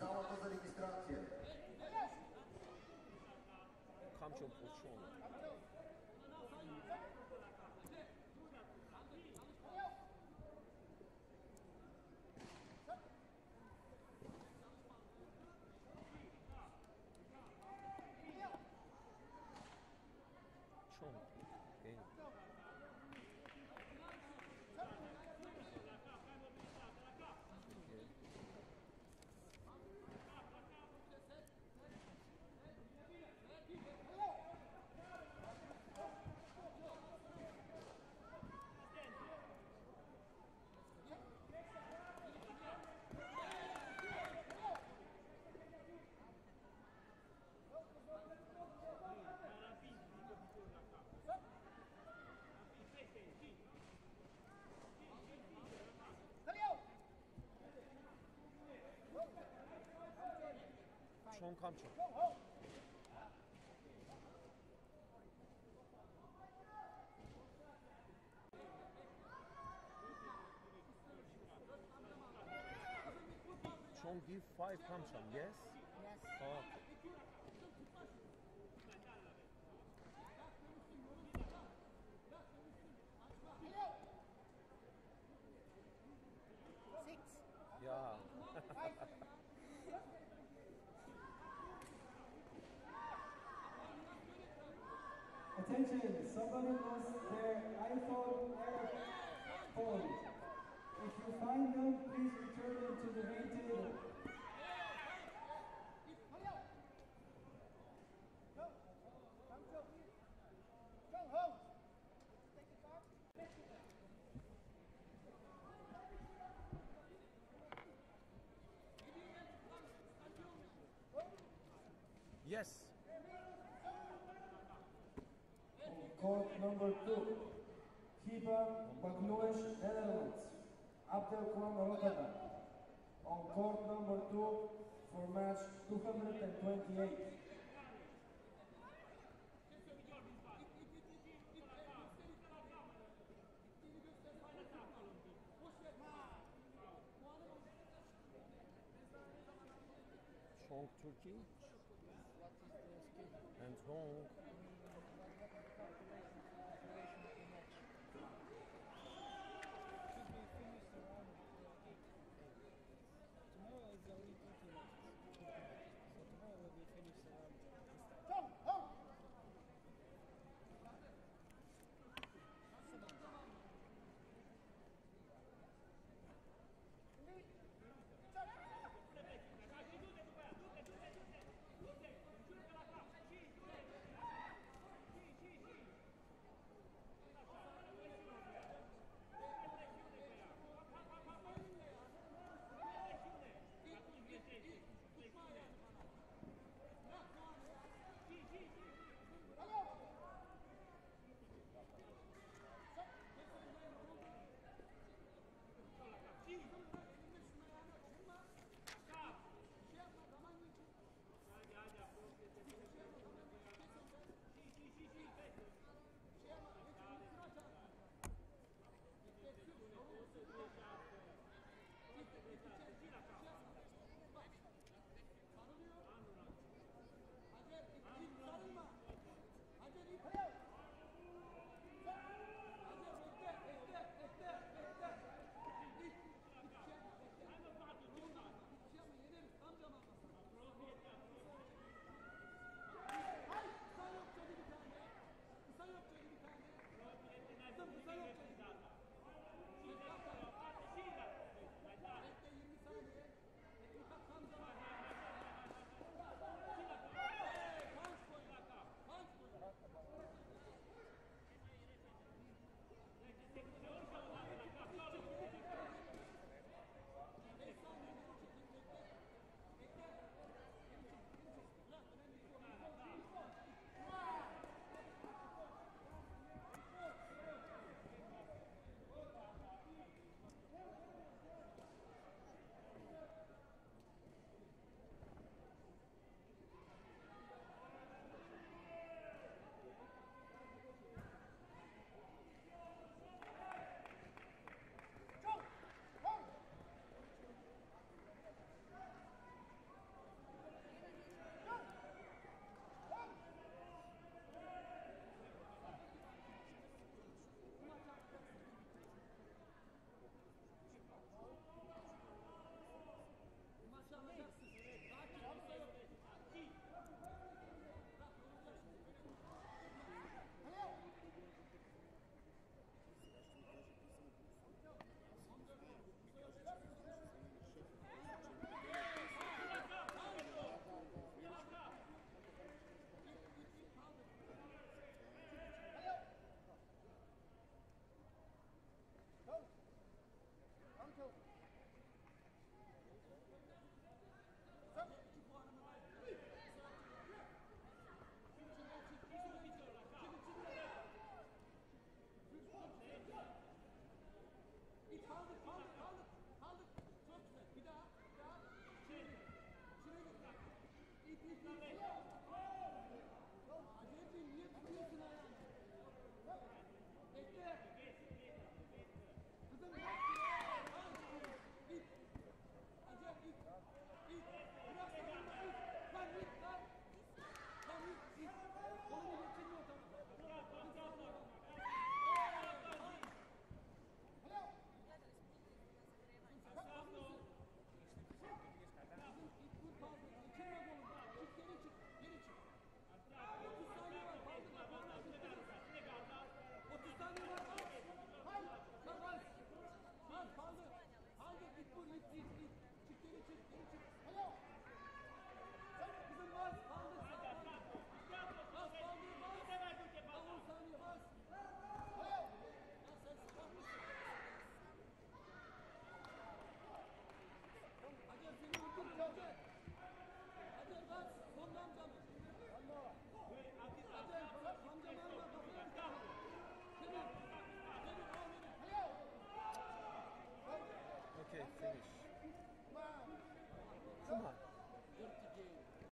Stała to za rejestrację. Kamczą począ. Чон. Окей. Чон камчо. Chong give 5 kamcham, yes? Yes. Oh. 6. Yeah. Attention, somebody lost their iPhone phone. If you find them, please return them to the main table. Yes. Court number 2, Hiba Bagnuesh, Netherlands, Abdelkram Rotterdam. On court number 2 for match 228. Chong Turkey. And Hong. Tomorrow is only 30 minutes. So tomorrow will be finished around this time. Acayip niye tutuyorsun ayağını? Bekle. Kızım bırak. İt. Acayip it. İt. Bırak sakın da it. Lan it lan. Lan it it. Kolunu geçirmiyor tamam. Kız alıyor. Okay, finish. Come on.